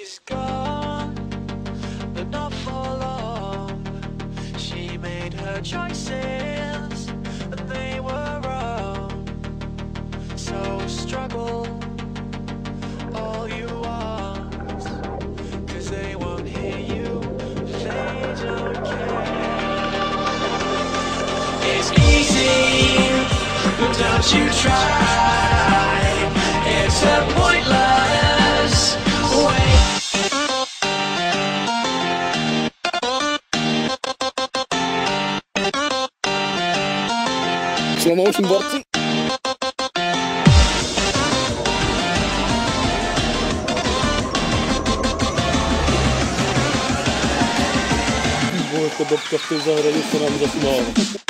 She's gone, but not for long. She made her choices, but they were wrong. So struggle all you want, 'cause they won't hear you, they don't care. It's easy, but don't you try. It's a pointless way. Slow motion borci. Jako babka v té zahradě se nám zasmála.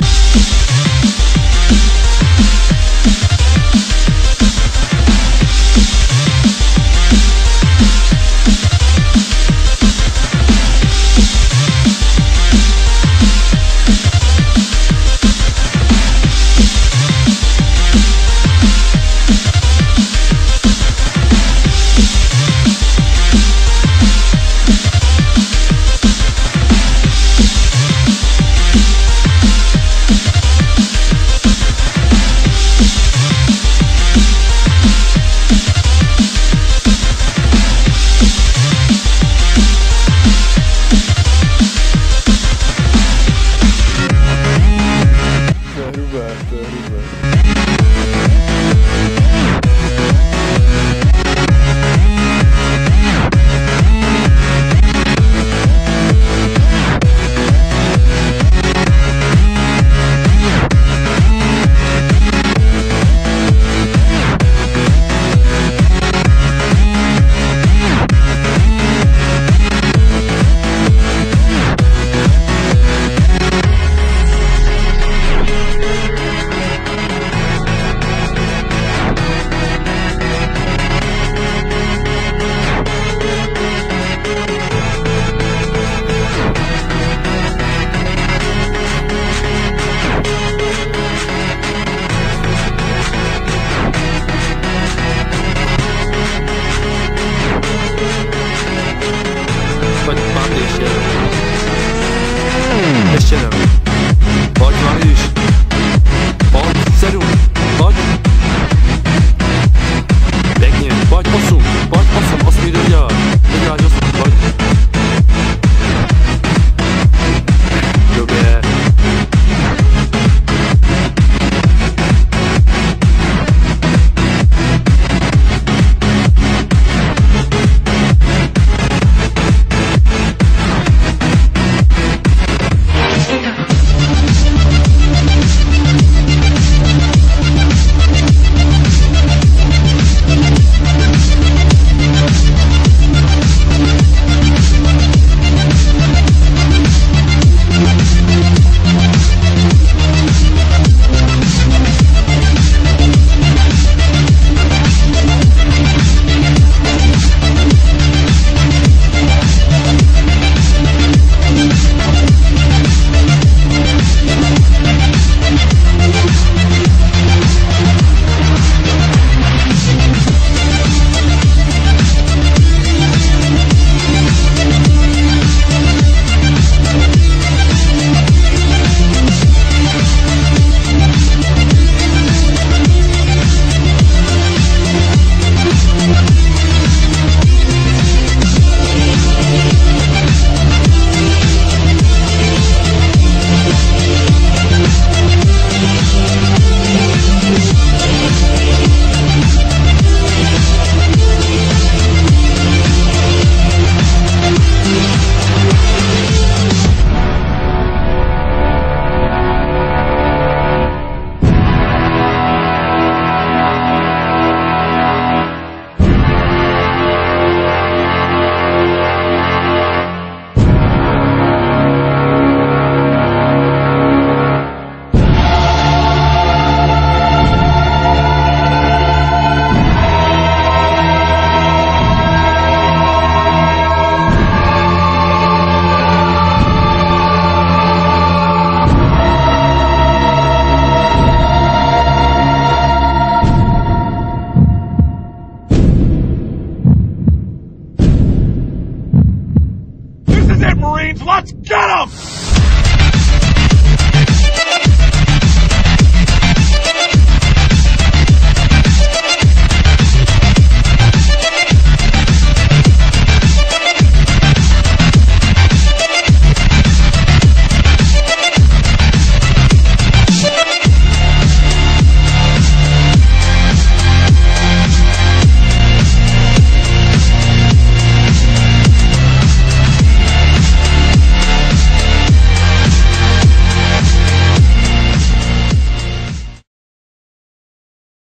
Ještě ne. Pojď, Mariš. Pojď, 7. Pojď. Pěkně. Pojď 8. Pojď 8. 8 dodělat. Doděláš 8. Pojď. Dobře. Let's get 'em!